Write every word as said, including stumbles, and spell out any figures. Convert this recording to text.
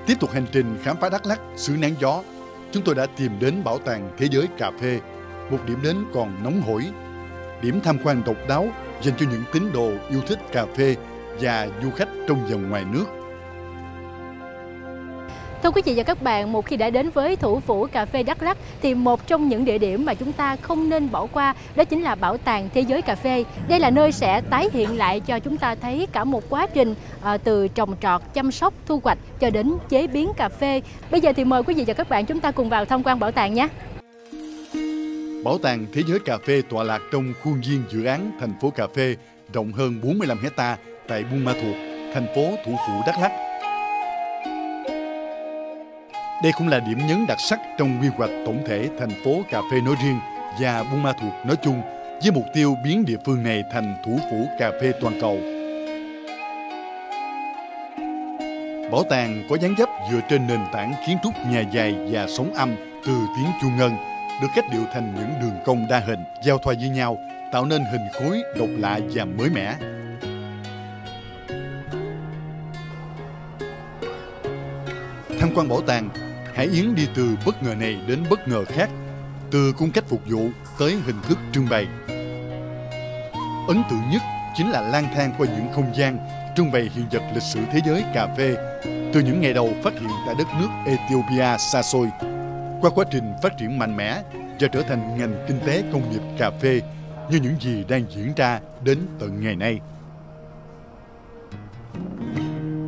Tiếp tục hành trình khám phá Đắk Lắk, xứ nắng gió, chúng tôi đã tìm đến Bảo tàng Thế giới cà phê, một điểm đến còn nóng hổi, điểm tham quan độc đáo dành cho những tín đồ yêu thích cà phê và du khách trong và ngoài nước. Thưa quý vị và các bạn, một khi đã đến với thủ phủ cà phê Đắk Lắk thì một trong những địa điểm mà chúng ta không nên bỏ qua đó chính là Bảo tàng Thế giới cà phê. Đây là nơi sẽ tái hiện lại cho chúng ta thấy cả một quá trình à, từ trồng trọt, chăm sóc, thu hoạch cho đến chế biến cà phê. Bây giờ thì mời quý vị và các bạn chúng ta cùng vào tham quan bảo tàng nhé. Bảo tàng Thế giới cà phê tọa lạc trong khuôn viên dự án thành phố cà phê rộng hơn bốn mươi lăm héc-ta tại Buôn Ma Thuột, thành phố thủ phủ Đắk Lắk. Đây cũng là điểm nhấn đặc sắc trong quy hoạch tổng thể thành phố cà phê nói riêng và Buôn Ma Thuột nói chung, với mục tiêu biến địa phương này thành thủ phủ cà phê toàn cầu. Bảo tàng có dáng dấp dựa trên nền tảng kiến trúc nhà dài và sóng âm từ tiếng chuông ngân, được cách điệu thành những đường cong đa hình giao thoa với nhau, tạo nên hình khối độc lạ và mới mẻ. Tham quan bảo tàng, Hải Yến đi từ bất ngờ này đến bất ngờ khác, từ cung cách phục vụ tới hình thức trưng bày. Ấn tượng nhất chính là lang thang qua những không gian trưng bày hiện vật lịch sử thế giới cà phê, từ những ngày đầu phát hiện tại đất nước Ethiopia xa xôi, qua quá trình phát triển mạnh mẽ và trở thành ngành kinh tế công nghiệp cà phê như những gì đang diễn ra đến tận ngày nay.